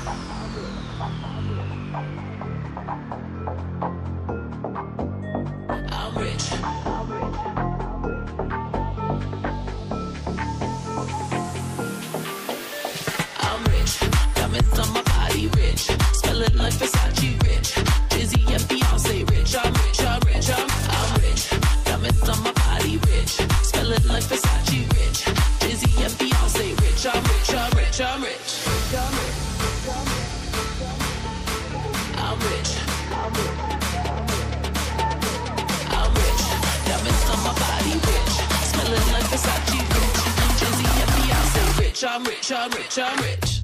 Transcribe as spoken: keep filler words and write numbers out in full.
I'm rich. I'm rich. Diamonds on my body, rich. Smelling like Versace, rich. Jay-Z and Beyonce, rich. I'm rich, I'm rich, I'm, I'm rich. Diamonds on my body, rich. Smelling like Versace, rich. Jay-Z and Beyonce, rich. I'm rich, I'm rich, I'm rich. I'm rich. I'm rich. Diamonds on my body, rich. Smelling like Versace, rich. Jay-Z and Beyonce, rich. I'm rich, I'm rich, I'm rich.